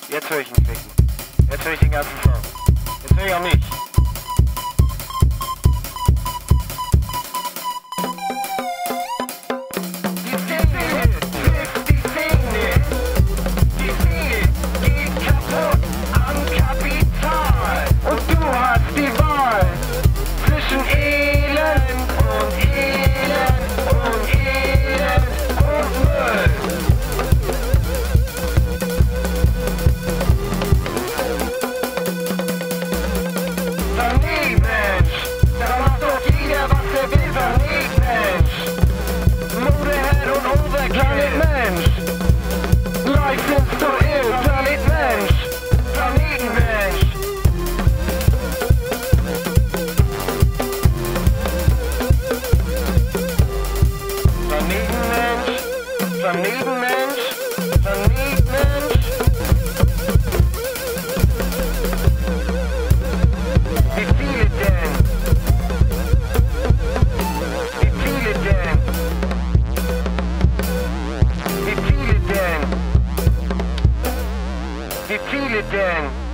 Jetzt höre ich ihn klicken. Jetzt höre ich den ganzen Song. Jetzt höre ich auch mich. Wie viele denn?